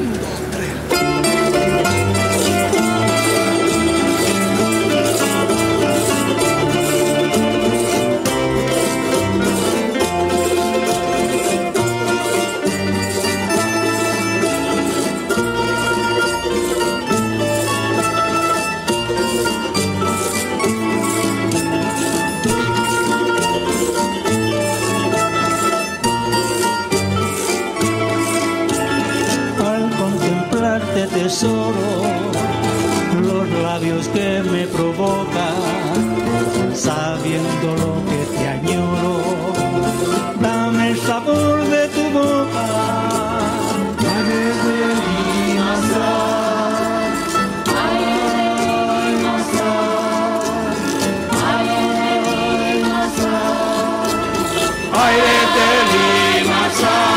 Tesoro, los labios que me provocan, sabiendo lo que te añoro, dame el sabor de tu boca, aire de Limasal, aire de Limasal, aire de Limasal, aire de Limasal.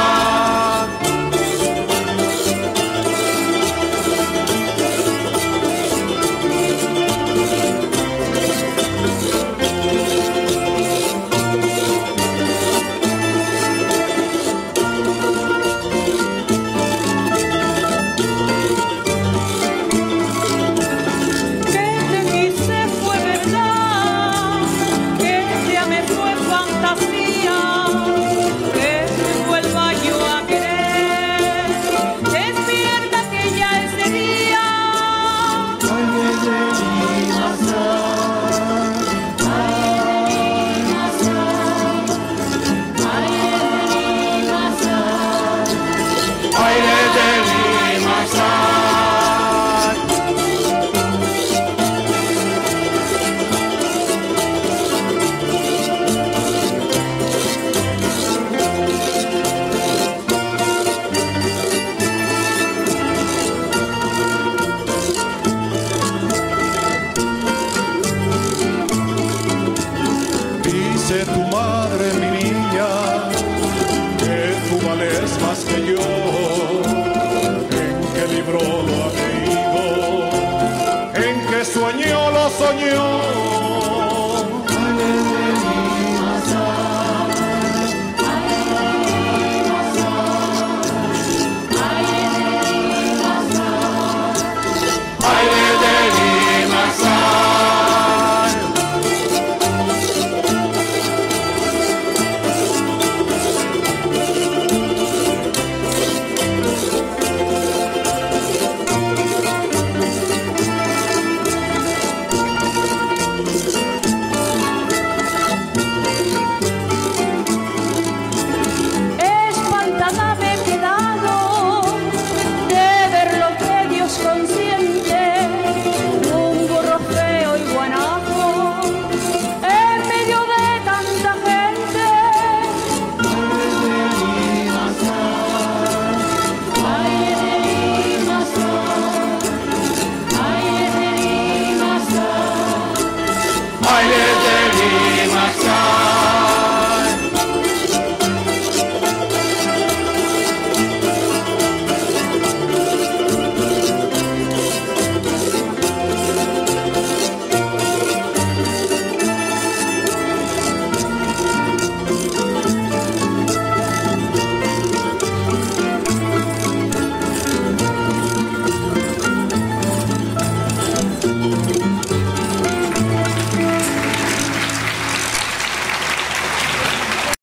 Dice tu madre, mi niña, que tú vales más que yo. ¿En qué libro lo ha leído? ¿En qué sueño lo soñó?